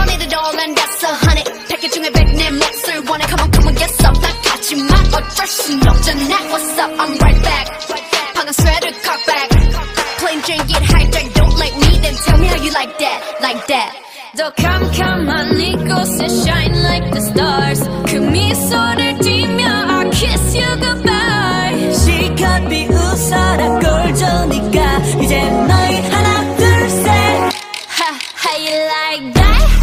need it all and that's a honey 100개 중에 100 내 몫을 원해 come on get some 딱 하지마 어쩔 순 없잖아 What's up I'm right back 방금 sweater cock back plain Jane get hijacked don't like me then tell me how you like that 더 캄캄한 이곳에 shine like the stars 그 미소를 띠며 I kiss you goodbye 실컷 비웃어라 꼴 좋으니까 이제 너희 하나 둘 셋 How you like that?